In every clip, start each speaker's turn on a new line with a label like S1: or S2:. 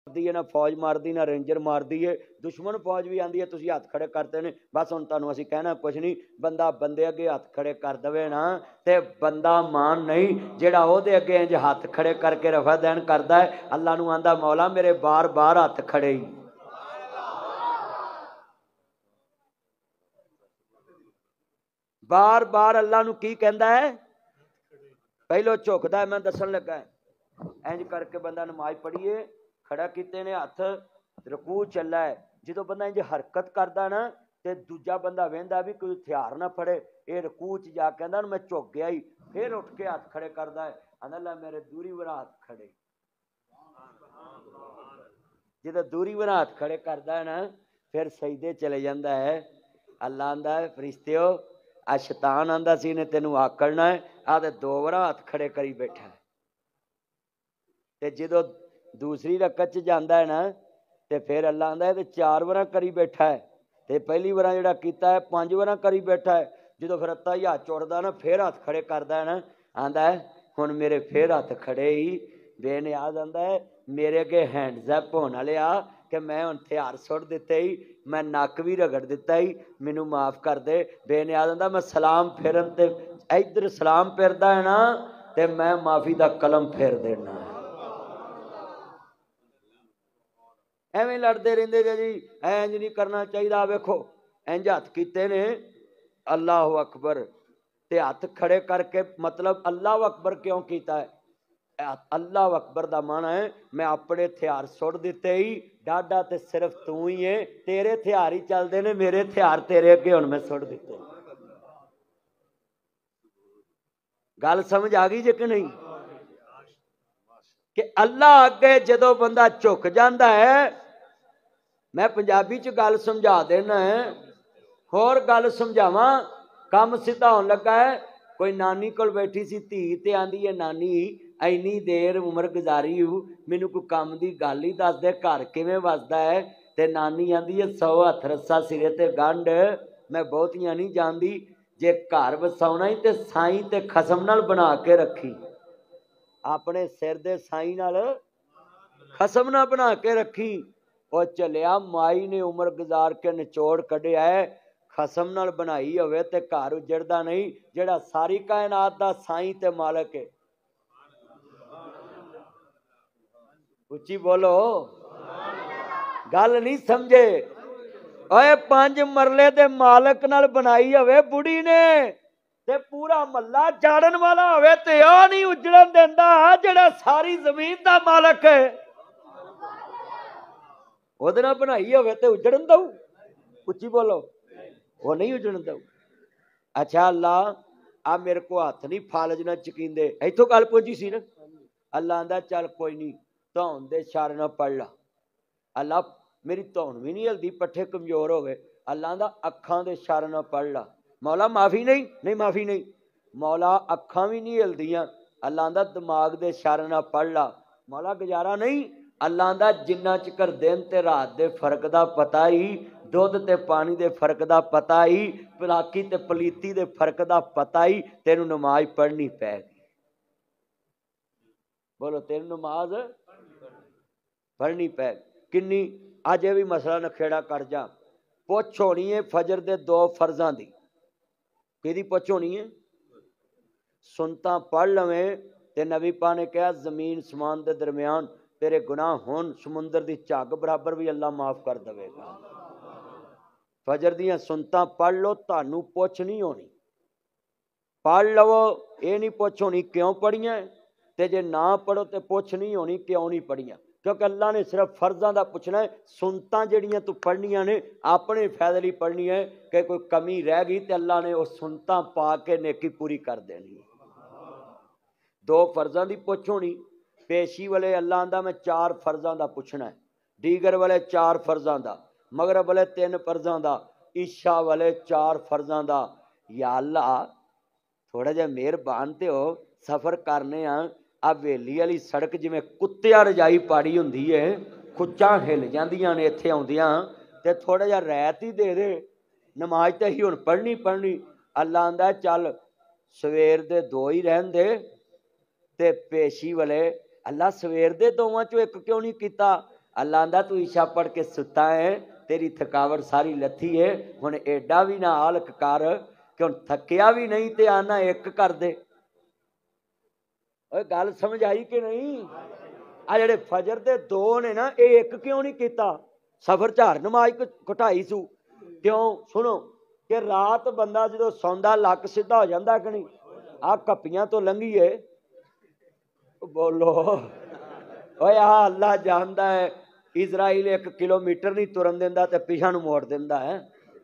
S1: दी है ना फौज मारदी ना रेंजर मारदी है, दुश्मन फौज भी आती है, तुसीं हथ खड़े करते हैं। बस हुण तुहानूं असीं कहना कुछ नहीं, बंदा बंदे अगे हथ खड़े कर दवे ना ते बंदा मान नहीं, जिहड़ा ओहदे अगे इंज हथ खड़े करके रफा दैन करदा है, अल्लाह नूं आंदा मौला मेरे बार बार हथ खड़े ही। बार बार अल्लाह नूं की कहंदा है, पहलो झुकदा है, मैं दसन लगा इंज करके बंदा नमाज पढ़िए खड़ा कीते ने हथ, रकू चला है, जो बंदा इंज हरकत करता ना तो दूजा बंदा वेंदा भी कोई हथियार ना फड़े, ये रकू च जा कहंदा मैं झुक गया ही, फिर उठ के हथ खड़े करता है, आंदा ला मेरे दूरी वरा हथ खड़े। जो दूरी वरा हथ खड़े करता है ना फिर सजदे चले जाता है। अल्लाह आंदा है फरिश्तिओ आ शैतान आंदा सी ने तेनू आकड़ना है, आ ते दो वरा हथ खड़े करी बैठा है। ते जो दूसरी रकत च जाता है ना तो फिर अल्लाह आंदा है चार वरा करी बैठा है, तो पहली वरा जिहड़ा कीता है 5 वरा करी बैठा है, जो फिर रत्ता ही हाथ चुड़दा ना फिर हथ खड़े करता है ना, आंदा है हुण मेरे फिर हथ खड़े ही। बेनियाज आंदा है मेरे अगे हैंडजैप होने वाले आ कि मैं हुण हथियार सुट दिते ही, मैं नक भी रगड़ दिता ही, मैनू माफ़ कर दे। बेनियाज आंदा मैं सलाम फेरन ते इधर सलाम फिरदा है ना तो मैं माफ़ी का कलम फेर देना है। एवें लड़ते रहते जे जी इंज नहीं करना चाहिए, वेखो इंज हथ कीते ने अल्लाह अकबर, ते हथ खड़े करके मतलब अल्लाह अकबर क्यों किया है? अल्लाह अकबर का माना है मैं अपने हथियार सुट दिते ही, डाडा ते सिर्फ तू ही है, तेरे हथियार ही चलते ने, मेरे हथियार तेरे अगे हुण मैं सुट दिते। गल समझ आ गई जे कि नहीं? कि अल्लाह अगे जदों बंदा झुक जाता है, मैं पंजाबी च गल समझा देना है, होर गल समझावां काम सीधा होने लगा है। कोई नानी कोल बैठी सी धी ते आंदी है नानी इन्नी देर उम्र गुजारी हूँ, मैनू कोई काम की गल ही दस दे, घर किवें वसदा है? ते नानी आंदी है 100 हथ रस्सा सिरे ते गंढ, मैं बहुतियां नहीं जानती, जे घर वसाउणा ही ते साईं ते खसम नाल बना के रखी, अपने सिर दे साईं नाल खसम ना बना के रखी। और चलिया माई ने उम्र गुजार के निचोड़ कढ़िया है, खसम नाल बनाई होवे ते घर उजड़दा नहीं, जेड़ा सारी कायनात दा साईं ते मालक है। उच्ची बोलो, गल नहीं समझे? ओए 5 मरले दे मालक नाल बनाई होवे बुढ़ी ने ते पूरा महला जाड़न वाला होवे ते आ नहीं उजड़न देंदा, जेड़ा सारी जमीन दा मालक है ओहदे नाल बनाई होवे ते उजड़न दऊ? उच्ची बोलो, वो नहीं उजड़न दऊ। अच्छा अल्लाह आ मेरे को हथ नहीं फालज ना चकींदे, इथों गल पहुंची सी ना। अल्लाह आंदा चल कोई नहीं, धौन दे इशारे नाल पढ़ ला। अल्लाह मेरी धौन भी नहीं हिलदी, पट्ठे कमजोर हो गए। अल्लाह आंदा अखां दे इशारे नाल पढ़ ला। मौला माफी नहीं, नहीं माफी नहीं, मौला अखां भी नहीं हिलदियां। अल्लाह आंदा दिमाग दे इशारे नाल पढ़ ला। मौला गुजारा नहीं, अल्लाह आंदा जिन्ना चिकर दिन ते रात दे फर्क दा पता ही, दुध ते पानी दे फर्क दा पता ही, पलाकी ते पलीती दे फर्क दा पता ही, तेनू नमाज पढ़नी पैगी। बोलो तेनू नमाज पढ़नी पै किन्नी? अज भी मसला नखेड़ा कर जा। पुछ होनी है फजर दे 2 फर्जां दी, कि पुछ होनी है? सुनता पढ़ लवें ते नबी पा ने कहा जमीन समान के दरम्यान तेरे गुनाह होन समुंदर की झग बराबर भी अल्लाह माफ कर देगा। फजर दियां सुनता पढ़ लो, तानू पुछ नहीं होनी। पढ़ लवो, ये नहीं पुछ होनी क्यों पढ़ियां, ते जे ना पढ़ो तो पुछ नहीं होनी क्यों नहीं पढ़ियां, क्योंकि अल्लाह ने सिर्फ फर्जां का पुछना है। सुनता जड़ियां तू पढ़नियां ने अपने फायदे लिए पढ़नी है, कि कोई कमी रह गई तो अल्लाह ने वो सुनता पा के नेकी पूरी कर देनी। 2 फर्जां की पुछ होनी, पेशी वाले अल्लाह आंदा मैं 4 फर्जां का पुछना है, दीगर वाले 4 फर्जां का, मगरब वाले 3 फर्जां का, ईशा वाले 4 फर्जां का। या अल्लाह थोड़ा जिहा मेहरबान ते हो, सफ़र करने आ वेली वाली सड़क जिमें कुत्तिया रजाई पाड़ी होंदी है, खुच्चां हिल जांदियां ने इत्थे आउंदियां, ते थोड़ा जिहा रैत ही दे दे, नमाज तो ही हुण पढ़नी पढ़नी। अल्लाह आंदा चल सवेर दे 2 ही रहन दे, ते पेशी वाले अल्लाह सवेर दे 2 चों एक क्यों नहीं किया? अल्लाह आंदा तू ईशा पढ़ के सुता है, तेरी थकावट सारी लथी है, हुण एडा भी ना आलक कर कि हुण थकिया भी नहीं ते आना एक कर दे। गल समझ आई कि नहीं? आ जेड़े फजर दे दो ने ना, ये एक क्यों नहीं किया? सफर चार नमाज घटाई सू क्यों? सुनो कि रात बंदा जो सौंदा लक सीधा हो जाता कि नहीं? आ कपियां तो लंघीए, बोलो ओए आ अल्लाह जानता है, इजराइल 1 किलोमीटर नहीं तुरन देंदा ते पिछा नूं मोड़ दिंदा है।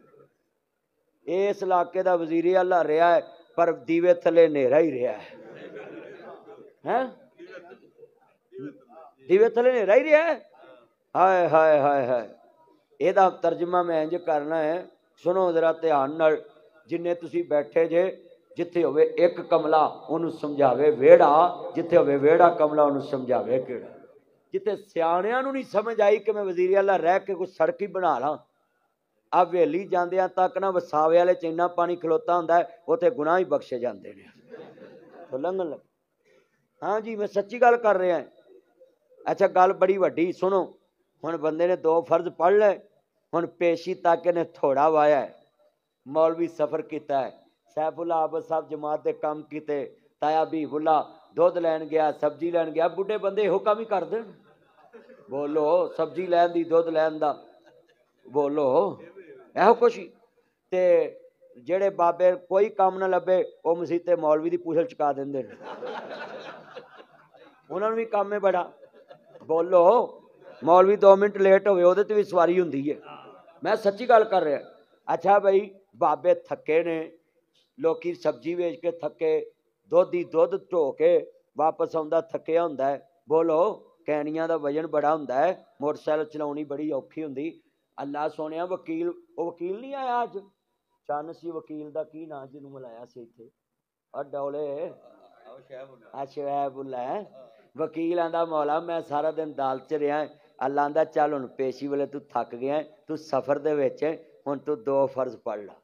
S1: इस इलाके का वजीर आला रहा है, पर दीवे थले नेरा ही रहा है, दीवे थले नेरा ही रहा है। हाय हाय हाय हाय, ਇਹਦਾ तर्जमा मैं इंज करना है। सुनो जरा ध्यान नाल, जिन्ने तुसी बैठे जे, जिथे होवे एक कमला उन्होंने समझावे वेड़ा, जिथे होवे वेड़ा कमला उन्होंने समझावे केड़ा। जिथे सियाणियां नूं नहीं समझ आई कि मैं वजीर आला रह के कुछ सड़क ही बना ला, आ वेली जांदियां तक ना वसावे वाले च इन्ना पानी खलोता हुंदा है, उत्थे गुनाह ही बख्शे जांदे ने, तो लंघन लग। हाँ जी, मैं सच्ची गल कर रहा। अच्छा गल बड़ी वड्डी सुनो, हुण बंदे ने 2 फर्ज पढ़ ले, हुण पेशी तक इन्हें थोड़ा वाया है। मौलवी सफर किया है, सैफुल्ला आबद साहब जमात के काम किए, ताया बीबुल्ला दुध लैन गया, सब्जी लैन गया। बुढ़े बंदे इहो काम ही कर देन, बोलो सब्जी लैन दी, दुध लैन दा, बोलो इहो कुछ ही। ते जेड़े बाबे कोई काम ना लभे, वो मसीते मौलवी की पूछल चुका देंदे ने, उन्होंने भी काम है बड़ा। बोलो मौलवी 2 मिनट लेट होवे उहदे ते भी सवारी हुंदी है, मैं सच्ची गल कर रहा। अच्छा भाई बाबे थके ने, लोकी सब्जी वेच के थके, दुध ही दुध ढो के वापस आउंदा थकिया हुंदा है। बोलो कैनियां दा वजन बड़ा हुंदा है, मोटरसाइकिल चलाउणी बड़ी औखी हुंदी। अल्लाह सोनिया वकील, वो वकील नहीं आया अज, चन्न सी वकील दा की नाम जिन्हों मिलाया सी इत्थे, और डौले शैबुल्ला है वकील। आंदा मौला मैं सारा दिन दाल च रहा। अल्लाह आंदा चल हुण पेशी वेले तू थक गया, तू सफर दे विच हुण तू 2 फर्ज पढ़ ला।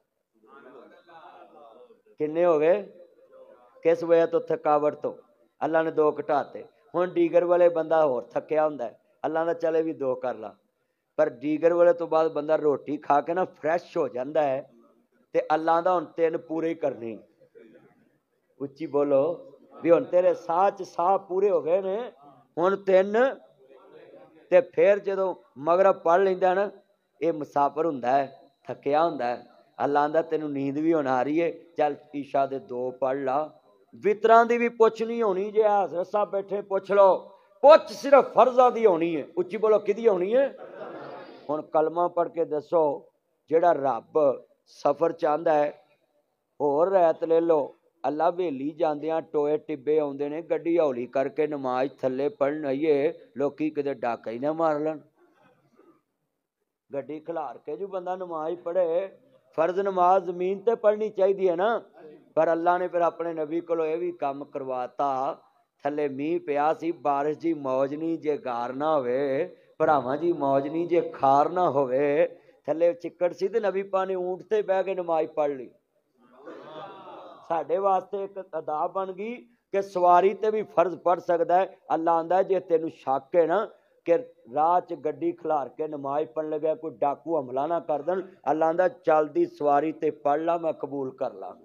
S1: किन्ने हो गए? किस वजह तो? थकावट तो। अल्लाह ने 2 घटाते। हुण डीगर वाले बंदा होर थकिया हुंदा है, अल्लाह ने चले भी 2 कर ला। पर डीगर वाले तो बाद बंदा रोटी खा के ना फ्रैश हो जाता है, तो अल्लाह दा हुण 3 पूरे ही करने। उच्ची बोलो भी हुण तेरे साह च साह पूरे हो गए ने, हुण 3 ते फिर जो मगरब पढ़ लेंदा ना, ये मुसाफर हुंदा है, थकिया हुंदा है। अल्लाह आंदा तेनू नींद भी होना आ रही है, चल ईशा दे 2 पढ़ ला। वितरां दी भी पुछ नहीं होनी, जे हज़रत साहब बैठे पुछ लो, पुछ सिर्फ फर्जां दी होनी है। उच्ची बोलो किहदी होनी है? हुण कलमा पढ़ के दसो, जेड़ा रब सफर चाहता है, होर रैत ले लो। अल्लाह वेली जांदियां टोए टिब्बे आउंदे ने, गड्डी हौली करके नमाज थल्ले पढ़न आइए, लोकी किते डाका ही ना मार लैन। गड्डी खिलार के जो बंदा नमाज पढ़े, फर्ज नमाज जमीन ते पढ़नी चाहिए है ना। पर अल्लाह ने फिर अपने नबी कोलों यह भी काम करवाता, थल्ले मीह पिया सी, बारिश जी मौज नहीं जे गार ना होवे, भरावां जी मौज नहीं जे खार ना होवे, थल्ले चिक्कड़ सी ते नबी पा ने ऊंट ते बह के नमाज पढ़ ली। साडे वास्ते एक अदा बन गई कि सवारी ते भी फर्ज पढ़ सकता है। अल्लाह आंदा जे तेनू शक है ना कि राह च गड्डी खिलार के नमाज पढ़न लगे कोई डाकू हमला ना कर देन, अल्लाह आंदा चलदी सवारी ते पढ़ ला, मैं कबूल कर ला।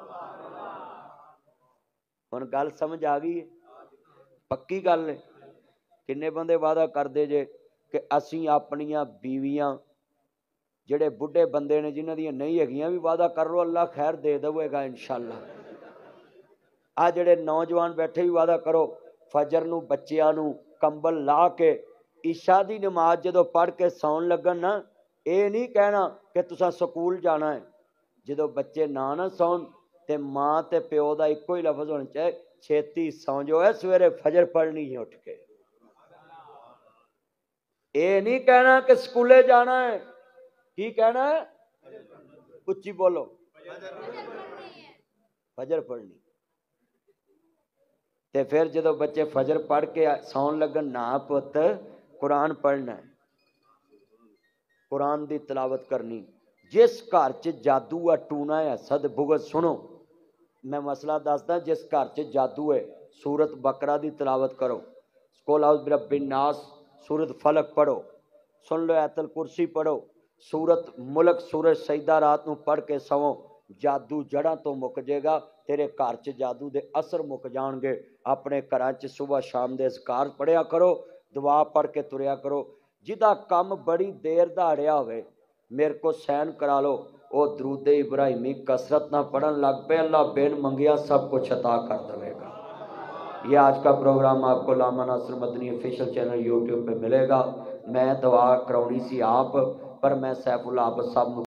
S1: हुण गल समझ आ गई है? पक्की गल है। किन्ने बंदे वादा करदे जे कि असीं अपनियां बीवियां, जेड़े बुढ़े बंदे ने जिन्हां दी नहीं हैगियां भी वादा कर लो, अल्लाह खैर दे देगा इंशाअल्लाह। आ जेड़े नौजवान बैठे भी वादा करो, फजर नूं बच्चियां नूं कंबल ला के ईशा दी नमाज जदों पढ़ के सौन लगन ना, ये नहीं कहना कि तुसां स्कूल जाना है। जदों बच्चे ना सौन ते माँ ते प्यो का इक्को ही लफज होना चाहिए, छेती सौ जो है, सवेरे फजर पढ़नी है उठ के। ये नहीं कहना कि स्कूले जाना है, की कहना है? उच्ची बोलो, फजर पढ़नी। ते फिर जो बच्चे फजर पढ़ के सौन लगन, ना पुत कुरान पढ़ना है, कुरान की तलावत करनी। जिस घर च जादू है, टूना है, हसद बुगत, सुनो मैं मसला दसदा, जिस घर च जादू है, सूरत बकरा की तलावत करो, कुल औज़ बिरब्बिन नास, सूरत फलक पढ़ो, सुन लो आयतल कुर्सी पढ़ो, सूरत मुल्क सूरज सजदा रात को पढ़ के सवो, जादू जड़ा तो मुक जाएगा, तेरे घर च जादू के असर मुक जाएंगे। अपने घर च सुबह शाम के अज़कार पढ़िया करो, दुआ पढ़ के तुरया करो। जिदा काम बड़ी देर दा अड़िया होवे मेरे को सैन करा लो, वो दरूद इब्राहिमी कसरत ना पढ़न लग पे, अल्लाह बिन मंगिया सब कुछ अता कर देगा। ये आज का प्रोग्राम आपको लामा Nasir Madani official channel YouTube पे मिलेगा। मैं दुआ कराउनी सी आप, पर मैं सैफुल आप सब